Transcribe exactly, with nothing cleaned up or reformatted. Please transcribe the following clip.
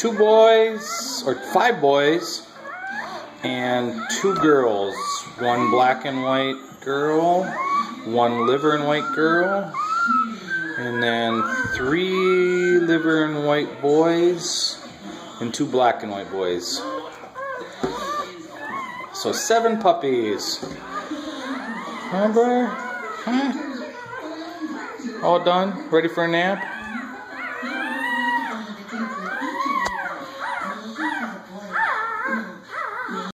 two boys, or five boys, and two girls. One black and white girl, one liver and white girl, and then three liver and white boys, and two black and white boys. So seven puppies. Huh, Briar? Huh? All done? Ready for a nap?